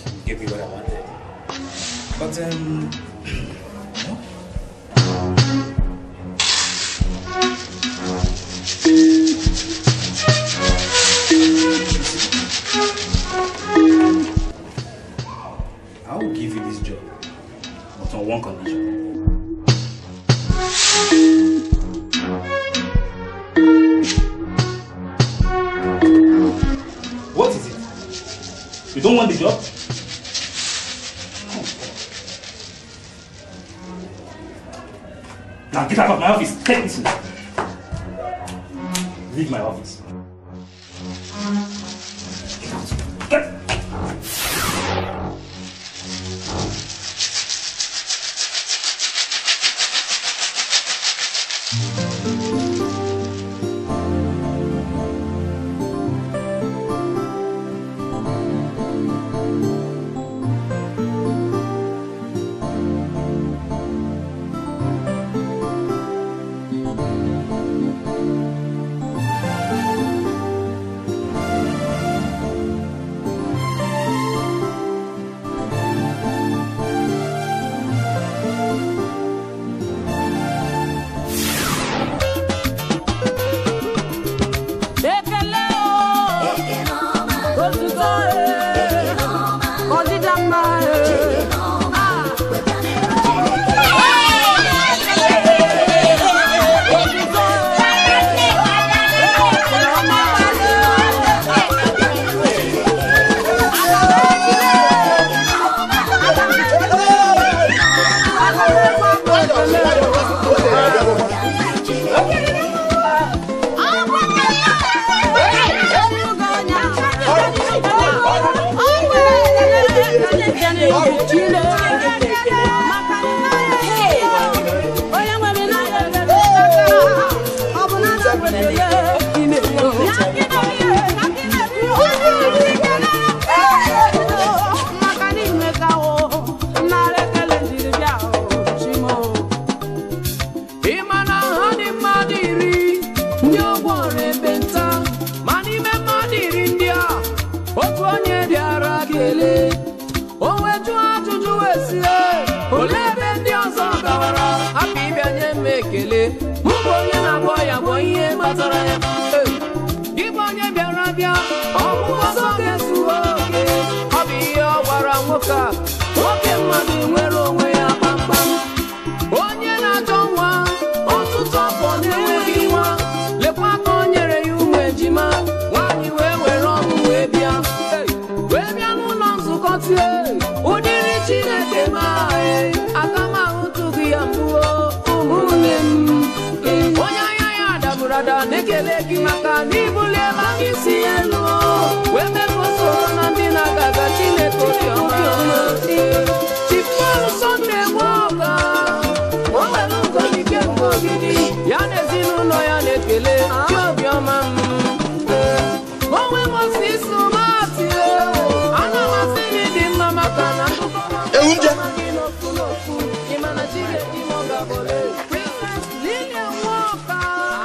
gave me what I wanted. But no. I will give you this job, but on one condition. What is it? You don't want the job? Now get out of my office. Take this. Leave my office. Get out. Nwoka nwoke mmadụ nwere onwe ya kpamkpam onye na-achọ nwa ọtụtụ afọ na-enweghị nwa lekwa ka o nyere ya ụmụ ejima nwaanyị wee were ọnụ wee bịa n'ụlọ nzukọ tie ụdịrị Chineke ma aka m ahụtụghị ya mbụ ụmụnne m onye anya ya dabụrụ ada na-ekele gị maka n'ibuli ebe a isi elu wee mepụ soro na ndị na-agaga Chineke obiọma Chipol Sunday Nwoka o nwere ngọgide ngọgide ya na ezinụlọ ya na-ekele obiọma onwe Moses Mati ana masị gị dị mma maka na ịmana Chineke mọga bole Princess Lilian Nwoka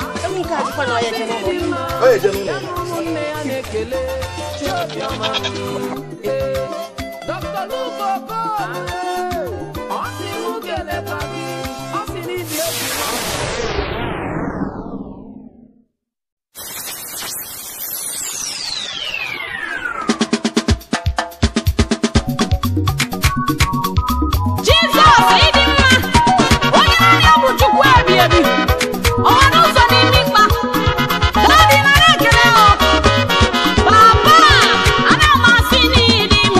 ụmụnne ya na-ekele obiọma Dr. Nwoka ọ sị mụ ga-eleta gị ọ sị n'isi obi Jizọs ịdị mma onye na-arịọ bụ Chukwu ebi ebi ọnụ ụzọ n'ime mkpa Daddy nara ekele Papa ana m asị n'ịdị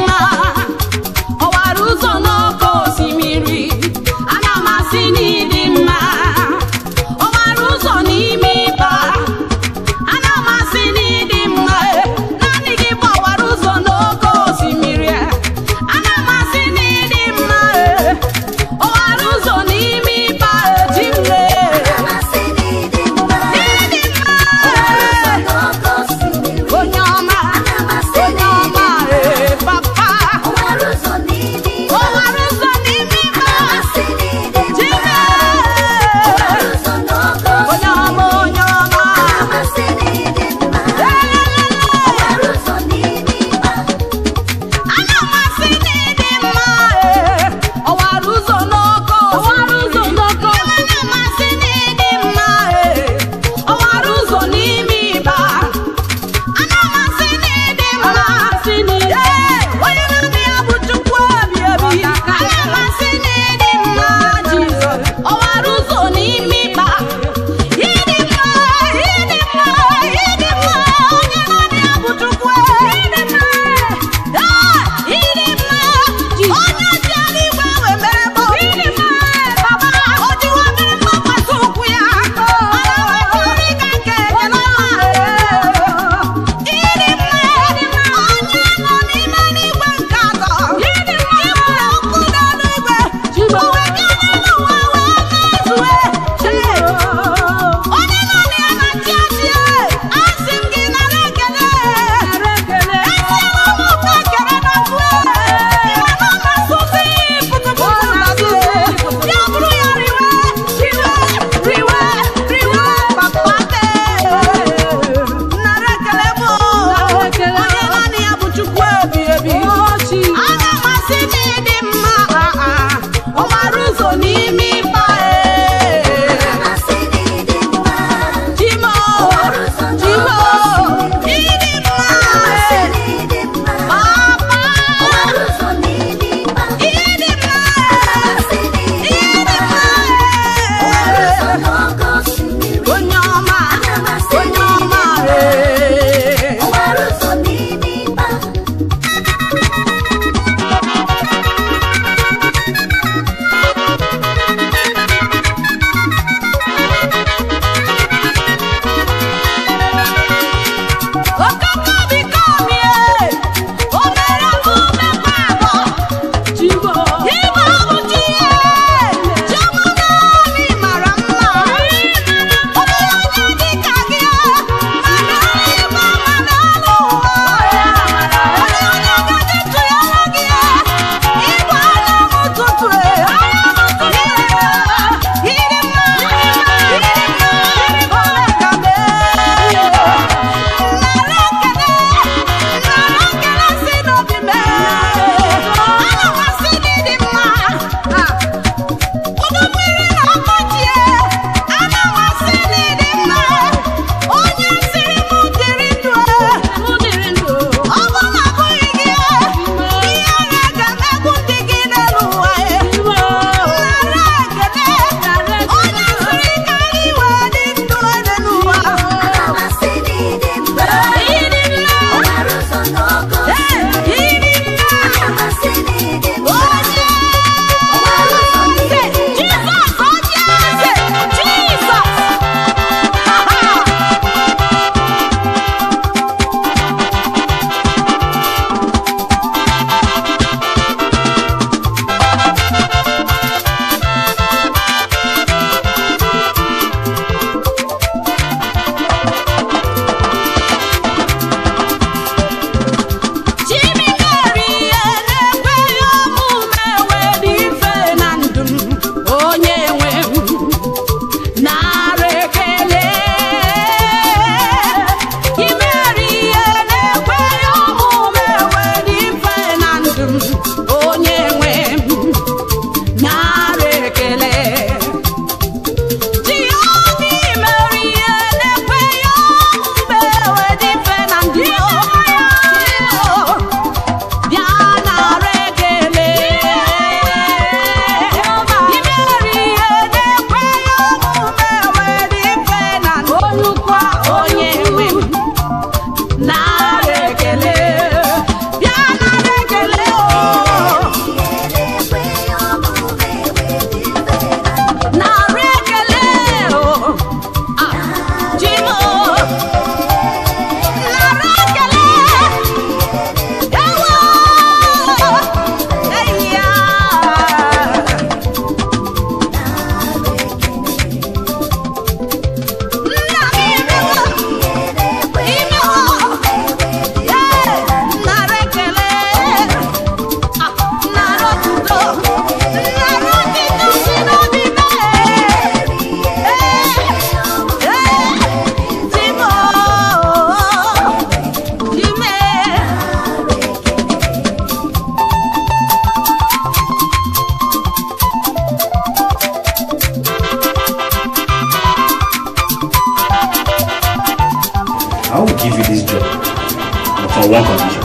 one condition.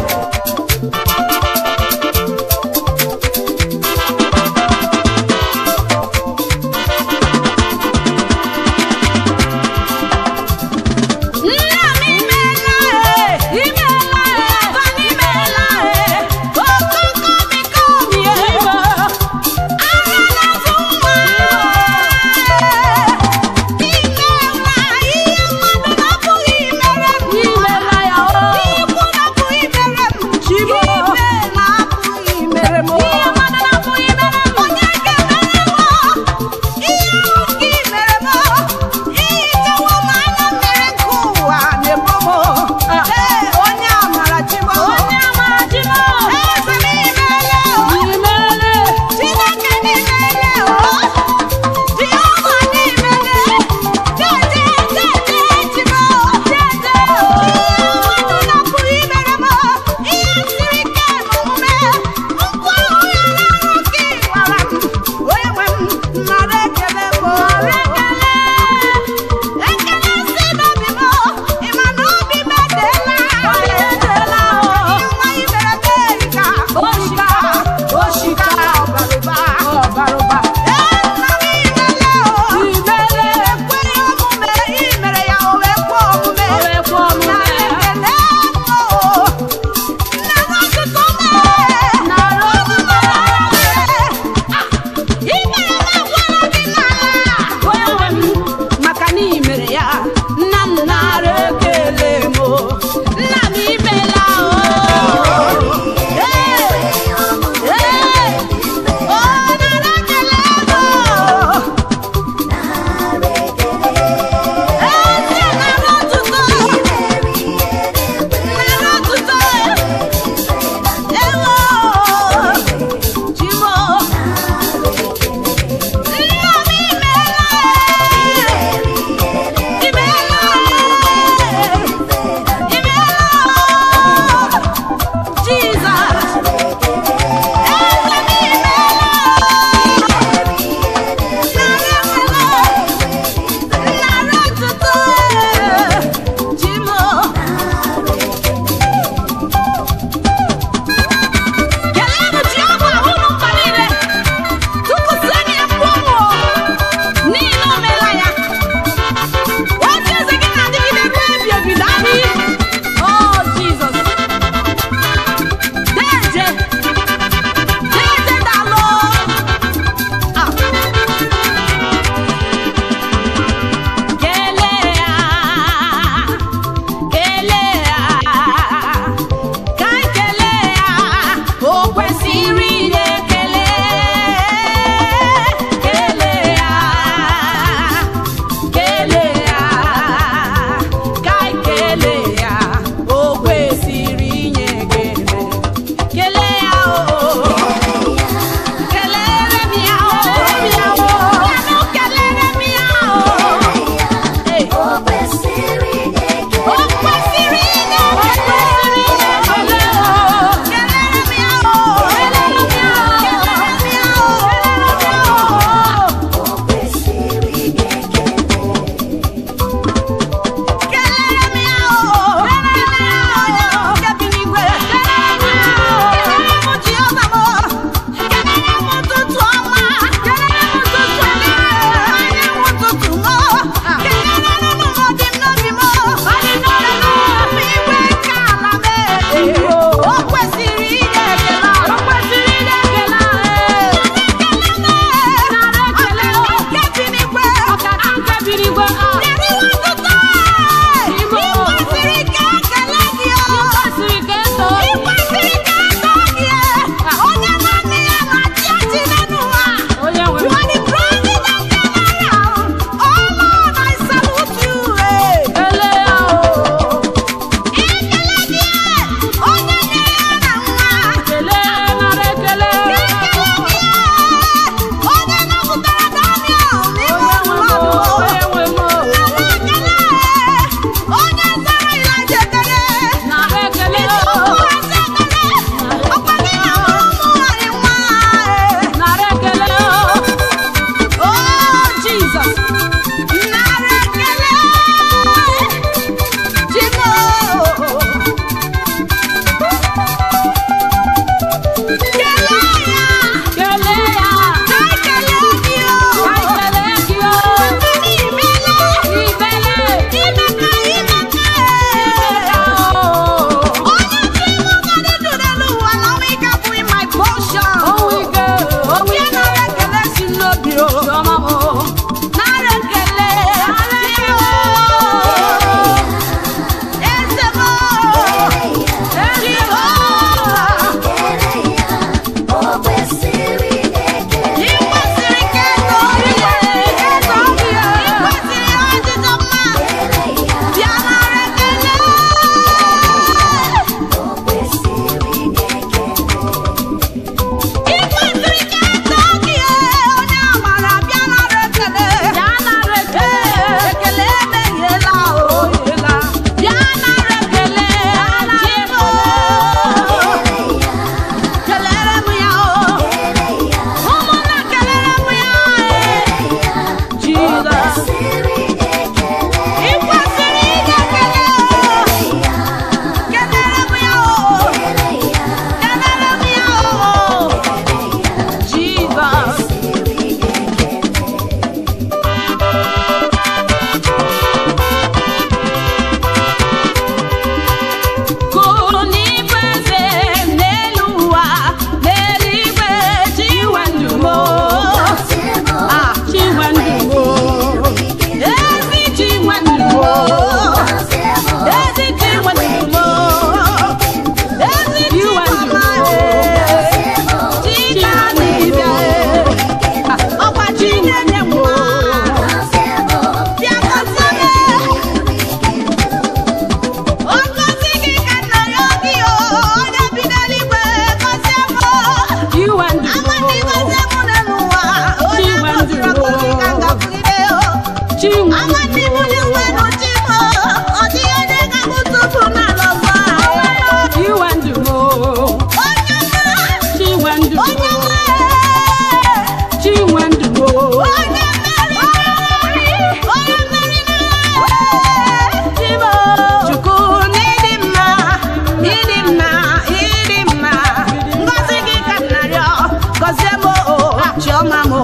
chioma mo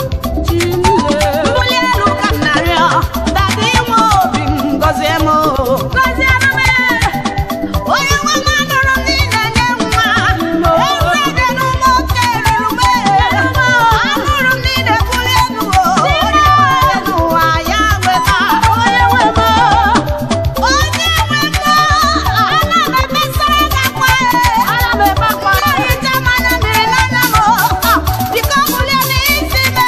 mbuli elu ka m na-arịọ dada inwe obi m gọzie m gọziere m onye nwe m anụrụ m niile nye nwa eze dị n'ụmụ oke ruru m anụrụ m niile buli elu onye nwe n'ụwa ya weta onye nwe m ana m emesara gị akwa ana m ebe akwa ihicha mmanya mmiri n'anya m biko bulie n'isi m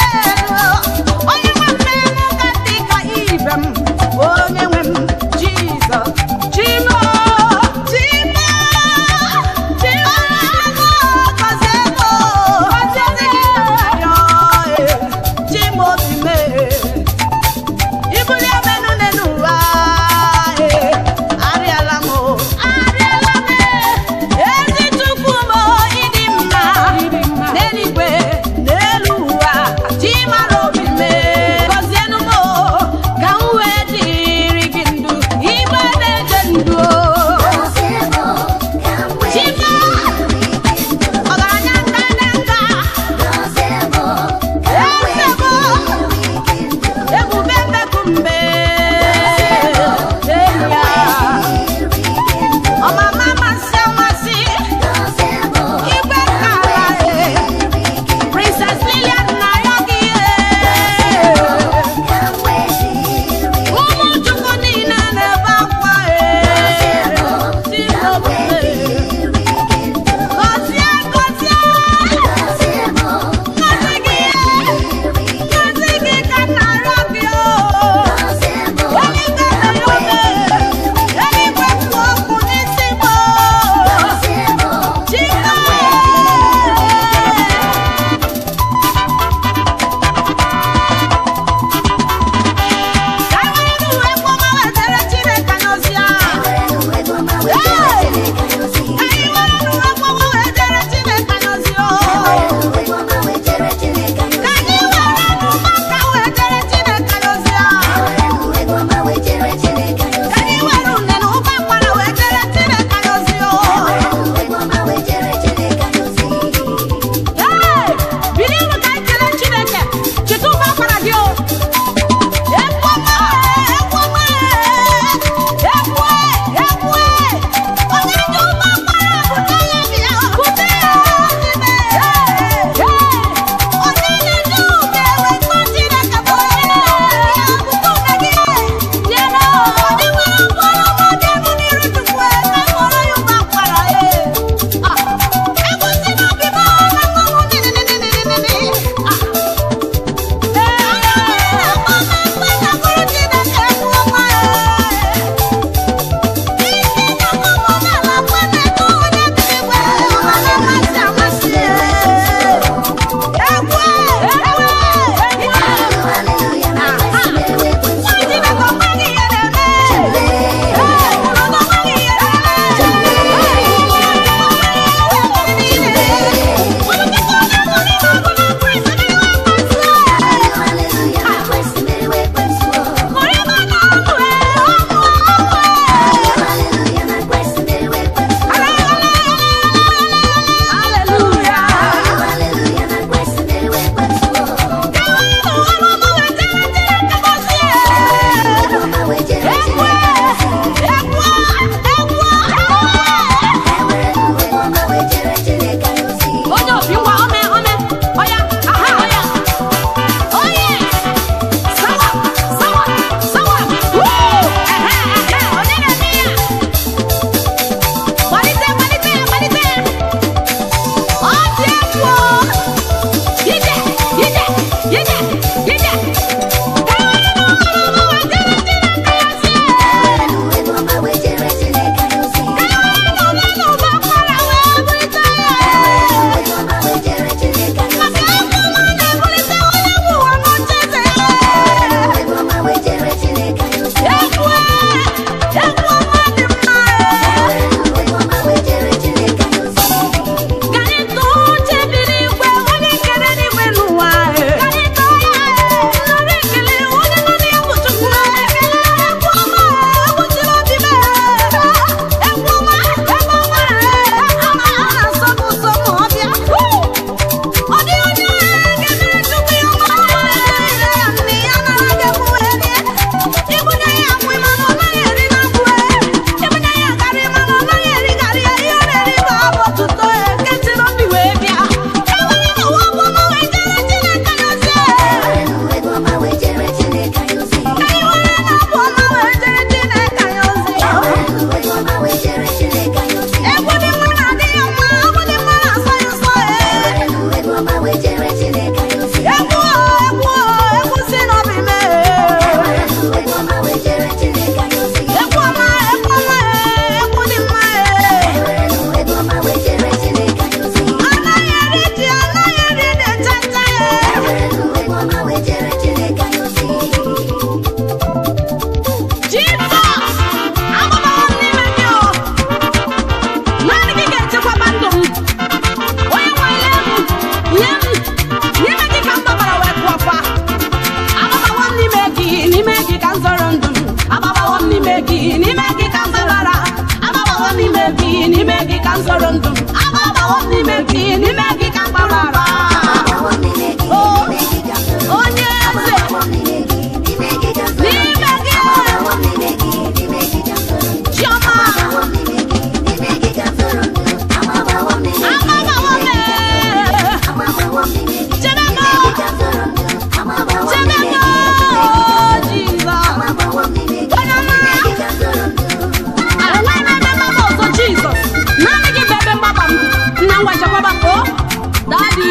Daddy.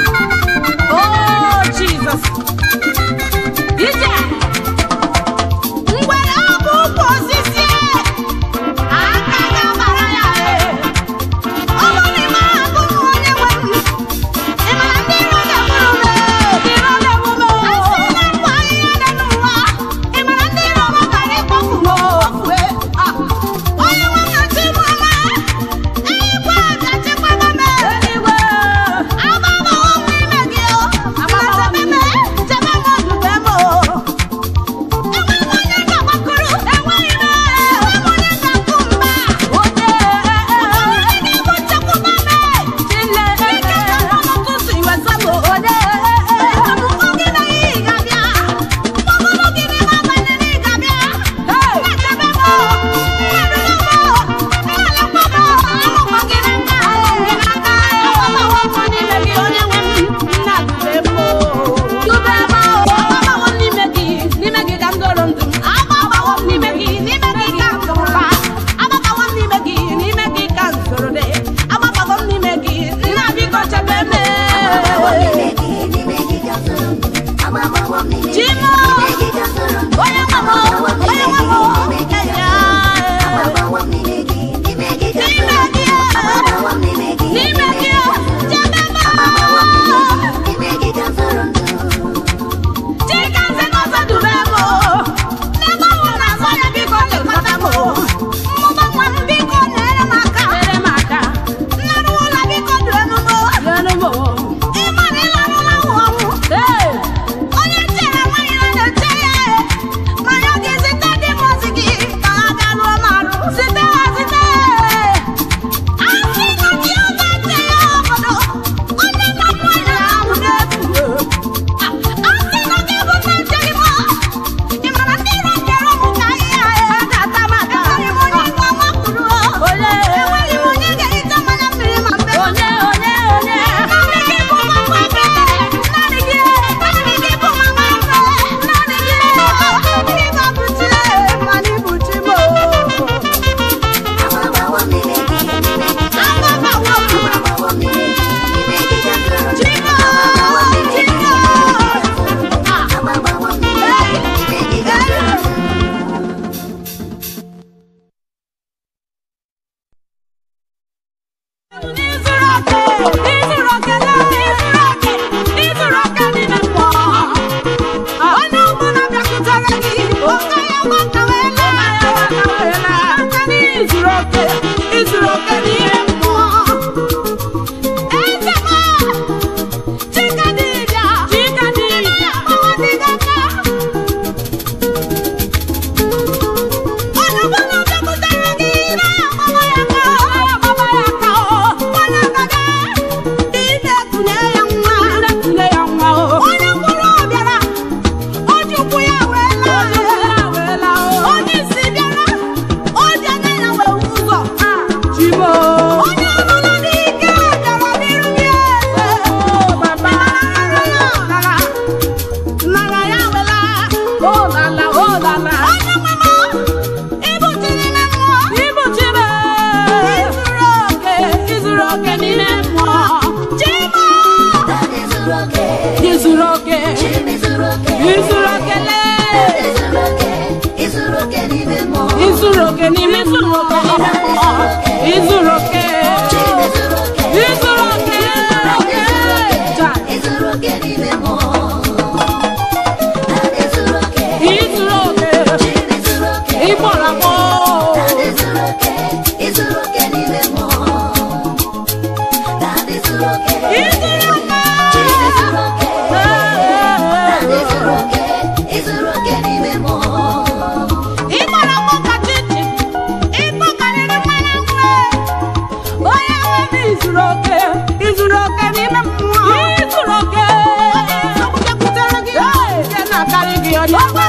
Oh, Jesus. Ije. Ngwere ọbụ ụkwụ osisi. Aka ga-agbara ya. Ọ bụ n'ime agụ onye nwe m. Ị mara ndị iro ga-egburu m. Ndị iro ga-egbu m. Asị na nkwa ihe dị n'ụwa. Ị mara ndị iro m gara ịkpọpụ m. Onye nwe m na-achị m ọma. Eluigwe ga-achịkwaba m. Eluigwe. Agbabawo m n'ime gị o. Chebe m, chebe m ozugbo m o. Enweghị m onye ga-agbakụrụ. Enweghị m onye ga-akụ mba. Onye ga-ebu nchekwaba m. Chineke ga-akpọ m ụtụtụ iwe sabo. Onye ọmụmụ gị na ihe ga-abịa. Mkpọmụmụ gị n'ime abalị na ị ga-abịa. Na-echebe m o. Na-edula m o. Na-alekwa m o. Amụkwa gị n'aka. Agbabawo m n'ime gị onye nwe m. Na-dube m o. Dube m o. Agbabawo m n'ime gị. N'ime gị ka m doro ndụ m. Agbabawo m n'ime gị. N'ime gị ka m zụrụ ụba. Agbabawo m n'ime gị. N'ime gị ka m zụrụ dị. Agbabawo m n'ime gị. Nna biko chebe m. Chimo. Onye nwe m o. Onye nwe m o. Ya. N'ime gị. N'ime gị o. Chebe m o. Chika nsị n'ọzọ dube m o. N'ebe ọnwụ na-azọ ya biko lekọta m o. Mmụba nwa m biko nyere m aka. Nnarụ ụlọ biko duenu m o. Ịma na ịlarụla ọnwụ. Onye chere nwaanyị na-eche ya ma ya ga-ezite dị m ozi gị ka ha bịa lụọ m arụ. Zite ha zite. Asị na gị ọba nche ya obodo. Onye nna m nwanyị ahụ na-efu. Asị na gị bụ nna nche gị mọ. Ị mara ndị iro kere ụmụ ka ahịhịa ha ga-ata m aka. Enweghị m onye nwa makụrụ o. Enweghị m onye ga-ehicha mmanya mmiri ma mbe. Naanị gị bụ mama mbe. Naanị gị bụ mama mbe. Naanị gị bụ chi mana ịbụ chi m o. Agbabawo m. Chimo. N'izuru oke n'ime mmụọ. Onye ọbụla bịakwutere gị, ụka ya gbakawela. Aka n'izuru oke n'ime mmụọ. Eze m, Chika dibịa, ọnwa dị gị aka. Onye ọbụla bịakwutere gị, na-agbaba ya aka o. Onye agadi, ide kunye ya nwa. Onye ngwụrụ bịara, o ji ụkwụ ya wee laa. Onye isi bịara, o ji anya ya wee hụ ụzọ. Onye ọbụla n'ike bịara n'iru gị eze. Nara ya wee laa. Onye nwe m, ịbụ chi n'ime mmụọ. Izuru oke n'ime mmụọ. Chimo. Izuru oke lee. Izuru oke n'ime mmụọ. Izuru oke. Ịgbọrọ m o. Ịgbọrọ m ka chichi. Ịkpọkarịrị mmanụ nwe. Onye nwe m izuru oke n'ime mmụọ. Nsogbu bịakwutere gị. Ihe na-akarị gị onye nwe.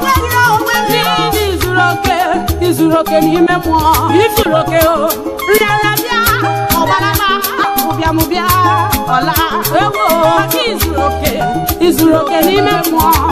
Izuru oke n'ime mmụọ. Izuru oke o. Nrịala bịa, ọgbalama, ụbịam bịa, ọla. Ewo, maka izuru oke n'ime mmụọ.